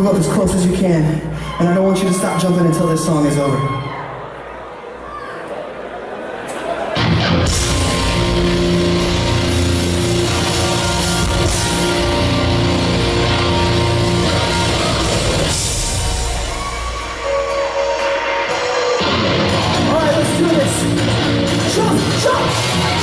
move up as close as you can, and I don't want you to stop jumping until this song is over. Alright, let's do this. Jump, jump!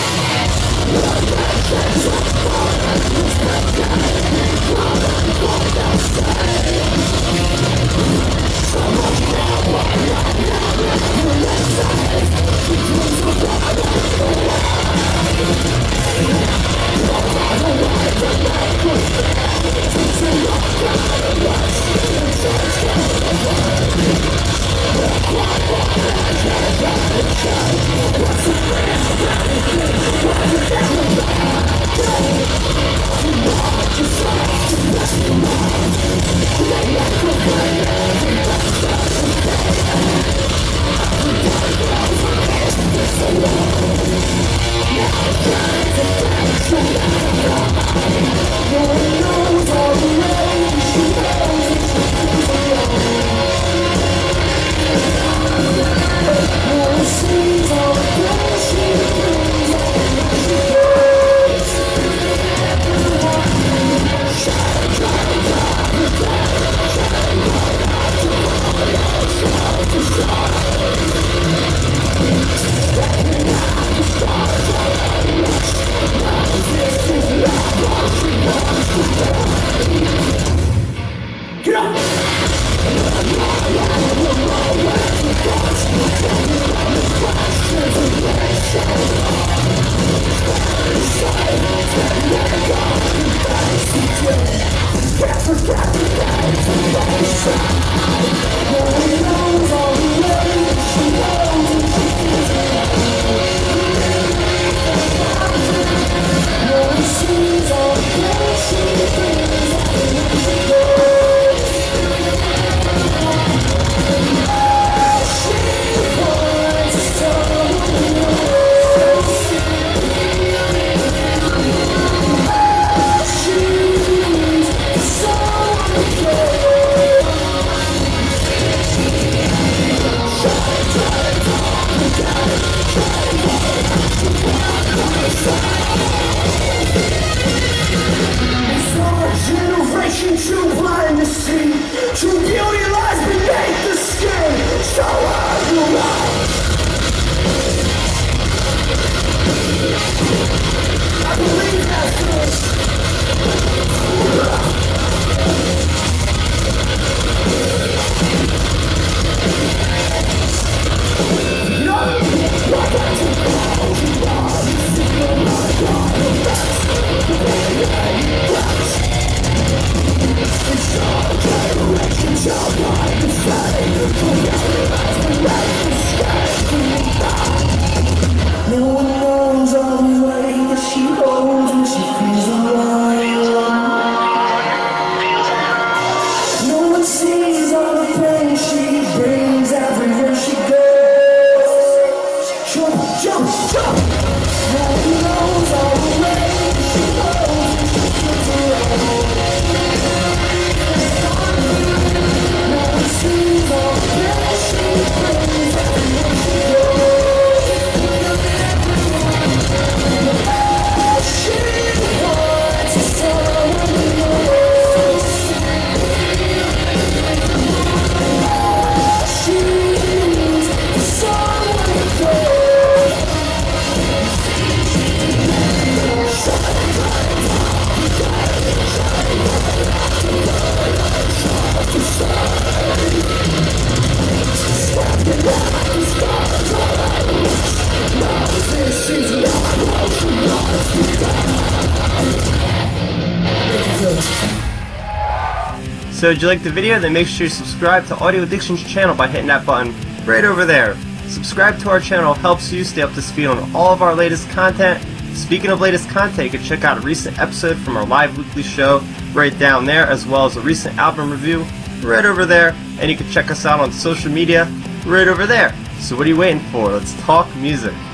So did you like the video? Then make sure you subscribe to Audio Addiction's channel by hitting that button right over there. Subscribe to our channel helps you stay up to speed on all of our latest content. Speaking of latest content, you can check out a recent episode from our live weekly show right down there, as well as a recent album review right over there. And you can check us out on social media right over there. So what are you waiting for? Let's talk music.